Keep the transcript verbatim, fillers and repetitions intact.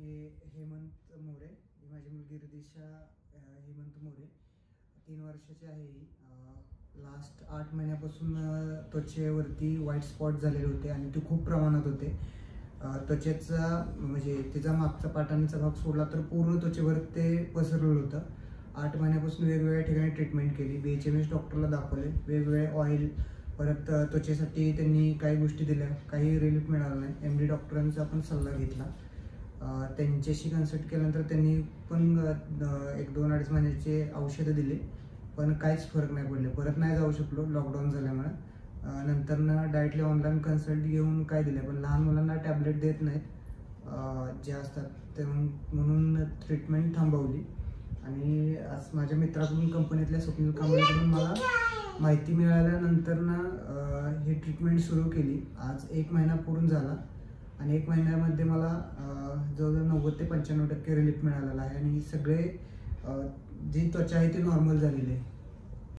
हे हेमंत मोरे, ही माझी मुलगी रिदिशा हेमंत मोरे, तीन वर्षाची आहे ही. लास्ट आठ महिन्यापासून त्वचेवरती व्हाईट स्पॉट झालेले होते आणि ते खूप प्रमाणात होते. त्वचेचा म्हणजे तिचा मागचा पाटांचा भाग सोडला तर पूर्ण त्वचेवर ते पसरलेलं होतं. आठ महिन्यापासून वेगवेगळ्या ठिकाणी ट्रीटमेंट केली, बी एच एम एस डॉक्टरला दाखवले, वेगवेगळे ऑइल, परत त्वचेसाठी त्यांनी काही गोष्टी दिल्या, काही रिलीफ मिळाला नाही. एम डी डॉक्टरांचा पण सल्ला घेतला. त्यांच्याशी कन्सल्ट केल्यानंतर त्यांनी पण एक दोन अडीच महिन्याचे औषधं दिले, पण काहीच फरक नाही पडले. परत नाही जाऊ शकलो लॉकडाऊन झाल्यामुळे. नंतर ना डायरेक्टली ऑनलाईन कन्सल्ट घेऊन काय दिले, पण लहान मुलांना टॅबलेट देत नाहीत जे असतात ते, म्हणून ट्रीटमेंट थांबवली. आणि आज माझ्या मित्राकडून, कंपनीतल्या स्वप्नील कांबळेकडून मला माहिती मिळाल्यानंतर ना ही ट्रीटमेंट सुरू केली. आज एक महिना पूर्ण झाला आणि एक महिन्यामध्ये मला जवळजवळ नव्वद ते पंच्याण्णव टक्के रिलीफ मिळालेला आहे आणि सगळे जी त्वचा आहे ती नॉर्मल झालेली आहे.